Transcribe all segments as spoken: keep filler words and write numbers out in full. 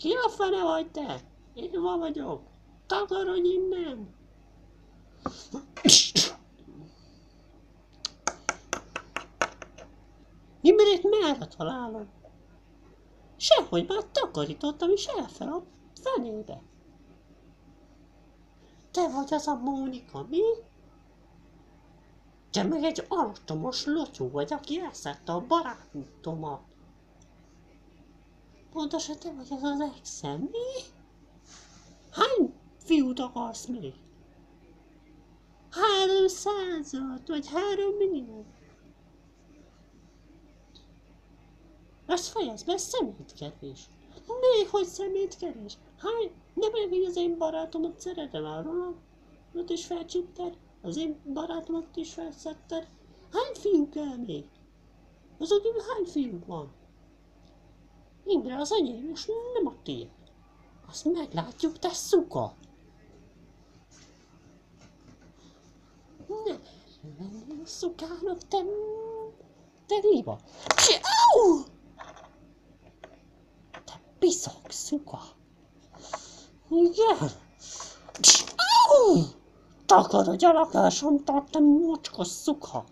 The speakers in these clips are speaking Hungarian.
Ki a fene vagy te? Én ma vagyok. Takarodj innen! Imrét merre találom? Sehogy már takarítottam is elfel a fenébe. Te vagy az a Mónika, mi? Te meg egy alattomos lotyó vagy, aki elszedte a barátomat. Pontosan te vagy az az exem, mi? Hány fiút akarsz még? Háromszázat, vagy három millió? Ezt fejezd be, szemétkerés. Még hogy szemétkerés? Hány? Nem elég, hogy az én barátomat szeretem arról, ott is felcsípted, az én barátomat is felszedted. Hány fiú kell még? Azon kívül hány fiú van? Imre az enyém, és nem a tiéd. Azt meglátjuk, te szuka! Nem lennél a szukának, te... te liba! Au! Te piszok szuka! Igen! Au! Takarodj a lakásomtól, te mocskos szuka!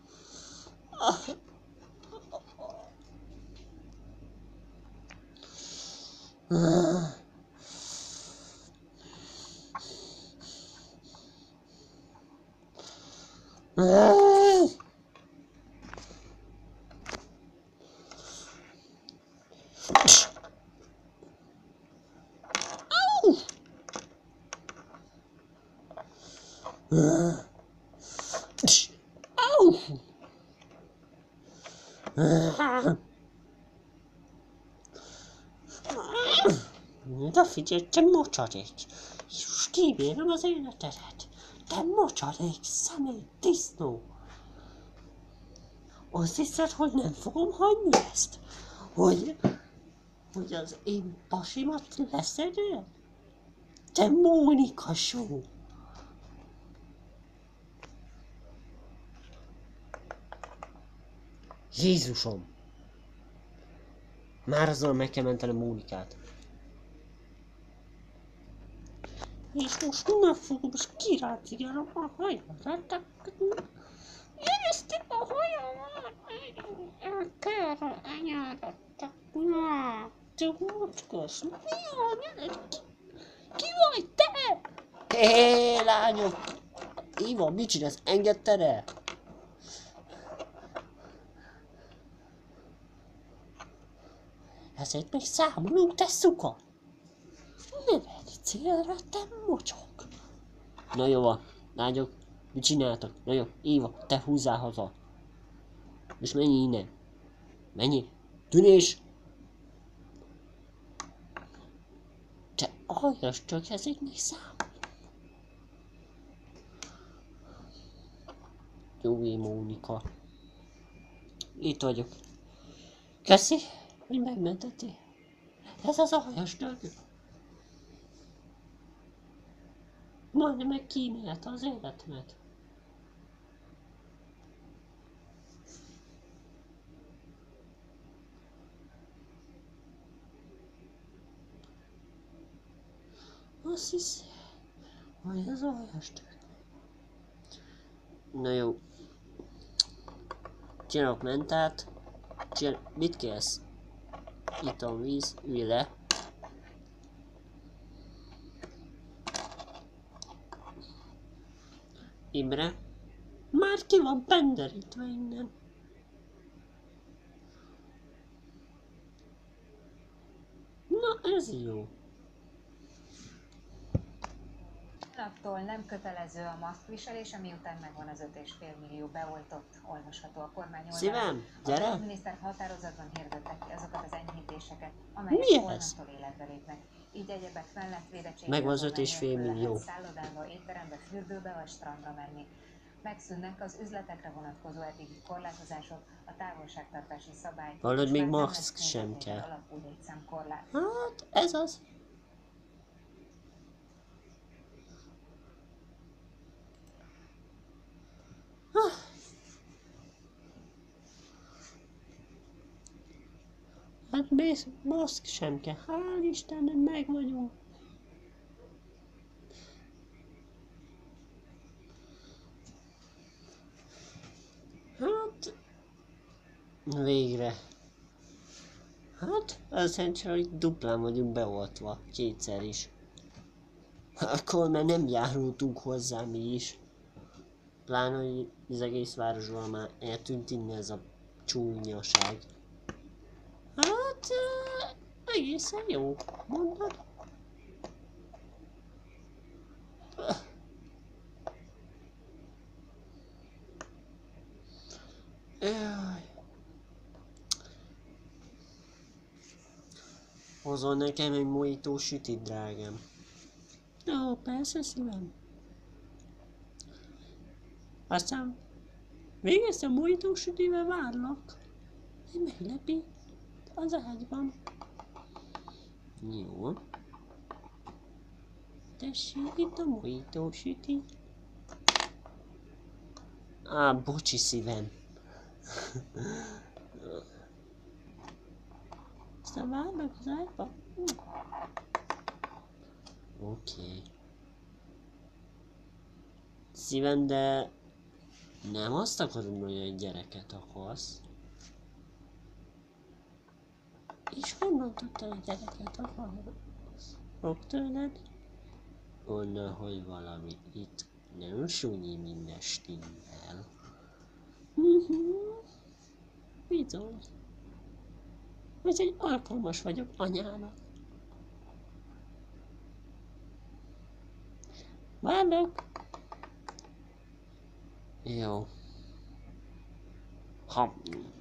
De figyelj, te mocsarék! És kibírom az életedet! Te mocsarék, szemét, disznó! Azt hiszed, hogy nem fogom hagyni ezt? Hogy... hogy az én pasimat leszeded? Te Mónika só! Jézusom! Már azzal meg kell menteni Mónikát. És most megfogom, és kiráncigálom a hajadat. Éreztem a hajamat! Körre anyádat. Na, te mocskos. Mi van? Ki, ki vagy te? Hé, lányok! Iva, mit csinálsz? Engedted el? Ezért még számolunk, te szuka! Ne vegy célra, te mocsok! Na jó van, lányok, mit csináltak? Na jó, Éva, te húzzál haza. És menj innen. Menj! Tűnés! Te aljas csak, ezért még számolunk. Jó, Mónika. Itt vagyok. Köszi, hogy megmentettél. Ez az aljas dögő. Majdnem meg kímélte az életemet. Azt hiszem, hogy az aljas dögő. Na jó. Csinálok mentát. Csinál... Mit kérsz? Itt a víz, ülj le. Imre, már ki van penderítve innen. Na ez jó. Holnaptól nem kötelező a maszkviselése, miután megvan az öt egész öt millió beoltott, olvasható a kormány oldalán. Szívem, gyere! A miniszter határozatban hirdettek ki azokat az enyhítéseket, amelyek Mi ez? holnaptól életbe lépnek. Így egyebek mellett védettségi Megvan az öt és fél millió. lehet szállodába, étterembe, fürdőbe vagy strandra menni. Megszűnnek az üzletekre vonatkozó eddigi korlátozások, a távolságtartási szabály. Valahogy még és már nem maszk lesz sem négyzetméter kell. alapú létszámkorlát. Hát, ez az. Hát mész, maszk sem kell. Hál' Istennek meg vagyunk. Hát, végre. Hát, azt jelenti, hogy duplán vagyunk beoltva, kétszer is. Akkor már nem járultunk hozzá mi is. Pláne, hogy az egész városban már eltűnt innen ez a csúnyaság. Hát, uh, egészen jó, mondod? Jaj. Hozol nekem egy mojító sütit, drágám? Ó, persze, szívem. Aztán végezd a mojító sütivel várlak. Egy meglepi az ágyban. Jó. Tessék, itt a mojító süti. Á, bocsi szívem. Aztán várlak az ágyban. Oké. Okay. Szívem, de nem azt akarod, hogy egy gyereket akarsz. És honnan tudtad, hogy gyereket akarsz? Fog tőled? Onnan, hogy valami itt nem súnyi minden stimmel. Bizony. Úgyhogy alkalmas vagyok anyának. Várlak. Jó. Ha.